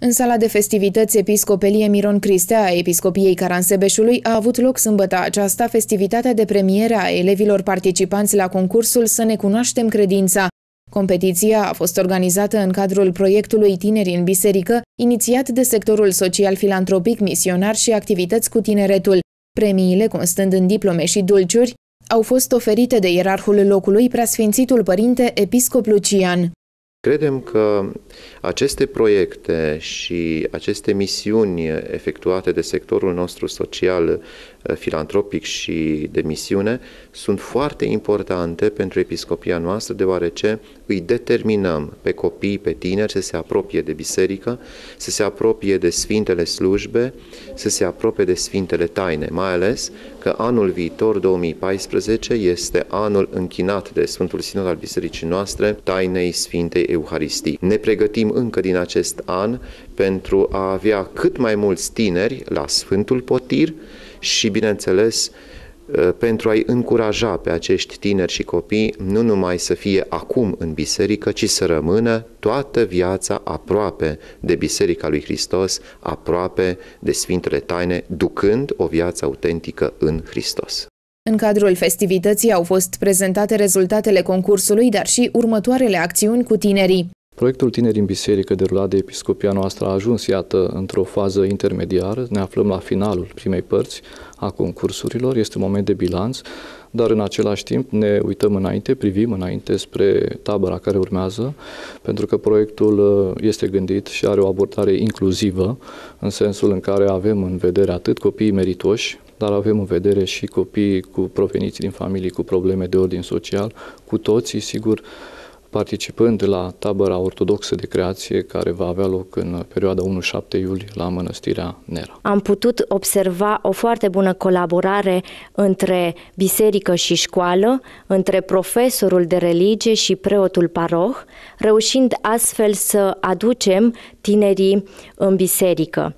În sala de festivități Episcopelie Miron Cristea a Episcopiei Caransebeșului a avut loc sâmbătă aceasta festivitatea de premiere a elevilor participanți la concursul Să ne cunoaștem credința. Competiția a fost organizată în cadrul proiectului Tineri în Biserică, inițiat de sectorul social-filantropic, misionar și activități cu tineretul. Premiile, constând în diplome și dulciuri, au fost oferite de ierarhul locului, Preasfințitul Părinte Episcop Lucian. Credem că aceste proiecte și aceste misiuni efectuate de sectorul nostru social, filantropic și de misiune sunt foarte importante pentru episcopia noastră, deoarece îi determinăm pe copii, pe tineri să se apropie de biserică, să se apropie de sfintele slujbe, să se apropie de sfintele taine, mai ales că anul viitor, 2014, este anul închinat de Sfântul Sinod al bisericii noastre, tainei Sfintei Euharistii. Ne pregătim încă din acest an pentru a avea cât mai mulți tineri la Sfântul Potir și, bineînțeles, pentru a-i încuraja pe acești tineri și copii nu numai să fie acum în biserică, ci să rămână toată viața aproape de Biserica lui Hristos, aproape de Sfintele Taine, ducând o viață autentică în Hristos. În cadrul festivității au fost prezentate rezultatele concursului, dar și următoarele acțiuni cu tinerii. Proiectul Tineri în Biserică, derulat de Episcopia noastră, a ajuns, iată, într-o fază intermediară. Ne aflăm la finalul primei părți a concursurilor, este un moment de bilanț, dar în același timp ne uităm înainte, privim înainte spre tabăra care urmează, pentru că proiectul este gândit și are o abordare inclusivă, în sensul în care avem în vedere atât copiii meritoși, dar avem în vedere și copiii proveniți din familii cu probleme de ordin social, cu toții, sigur, participând la tabăra ortodoxă de creație care va avea loc în perioada 1-7 iulie la Mănăstirea Nera. Am putut observa o foarte bună colaborare între biserică și școală, între profesorul de religie și preotul paroh, reușind astfel să aducem tinerii în biserică.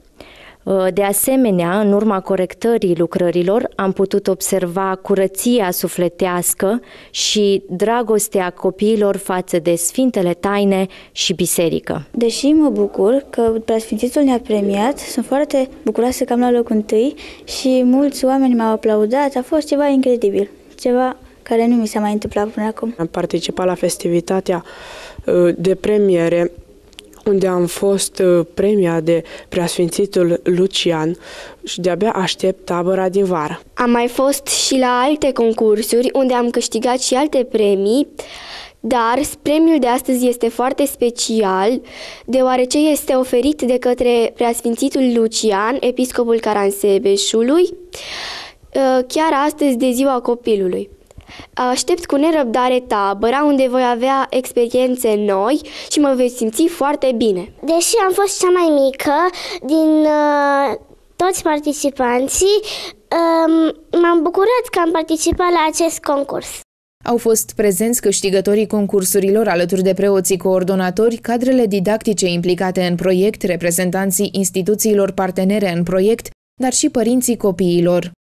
De asemenea, în urma corectării lucrărilor, am putut observa curăția sufletească și dragostea copiilor față de Sfintele Taine și biserică. Deși mă bucur că Preasfințitul ne-a premiat, sunt foarte bucuroasă că am luat locul întâi și mulți oameni m-au aplaudat. A fost ceva incredibil, ceva care nu mi s-a mai întâmplat până acum. Am participat la festivitatea de premiere, unde am fost premia de Preasfințitul Lucian și de-abia aștept tabăra din vară. Am mai fost și la alte concursuri unde am câștigat și alte premii, dar premiul de astăzi este foarte special, deoarece este oferit de către Preasfințitul Lucian, episcopul Caransebeșului, chiar astăzi de ziua copilului. Aștept cu nerăbdare tabăra unde voi avea experiențe noi și mă voi simți foarte bine. Deși am fost cea mai mică din toți participanții, m-am bucurat că am participat la acest concurs. Au fost prezenți câștigătorii concursurilor alături de preoții coordonatori, cadrele didactice implicate în proiect, reprezentanții instituțiilor partenere în proiect, dar și părinții copiilor.